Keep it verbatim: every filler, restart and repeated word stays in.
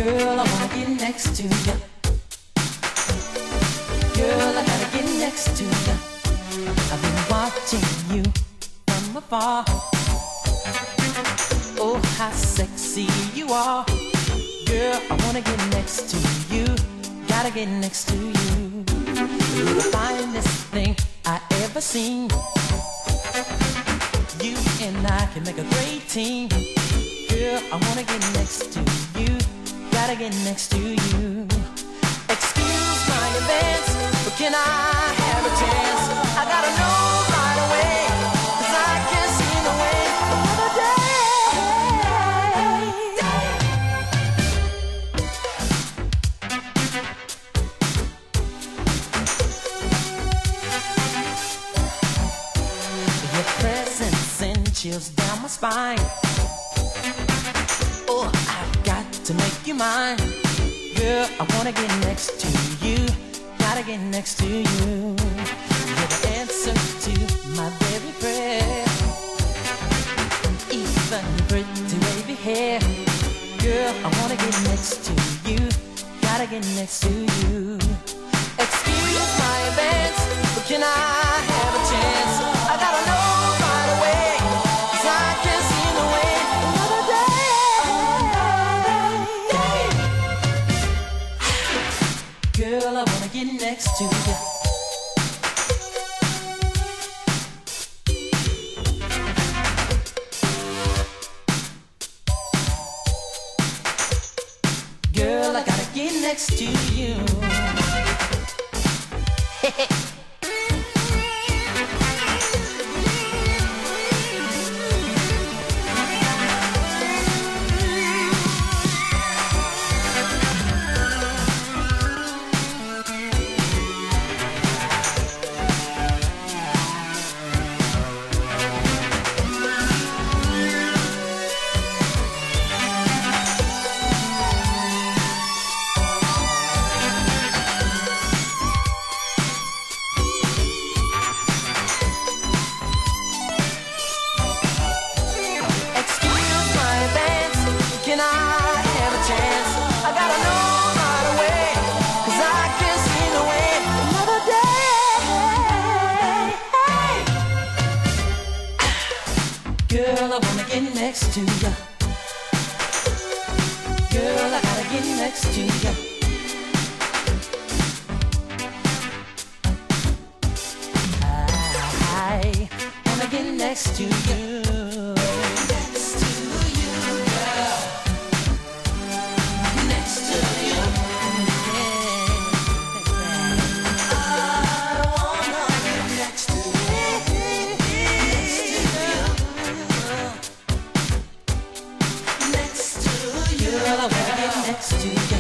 Girl, I wanna get next to you. Girl, I gotta get next to you. I've been watching you from afar. Oh, how sexy you are. Girl, I wanna get next to you. Gotta get next to you. You're the finest thing I ever seen. You and I can make a great team. Girl, I wanna get next to you. Gotta get next to you. Excuse my advance, but can I have a chance? I gotta know right away, 'cause I can't see no way another day. Your presence sends chills down my spine. Oh, I've got to make you mine. Girl, I wanna get next to you. Gotta get next to you. You're the answer to my very prayer. Even your pretty wavy hair. Girl, I wanna get next to you. Gotta get next to you. Excuse my advance, but can I have a chance? I gotta know right away, 'cause I can't see no way another day. Girl, I wanna get next to you. Girl, I gotta get next to you. Can I have a chance? I gotta know right away, 'cause I can't see no way another day. Girl, I wanna get next to you. Girl, I gotta get next to you. I wanna get next to you. Girl, I wanna get next to you.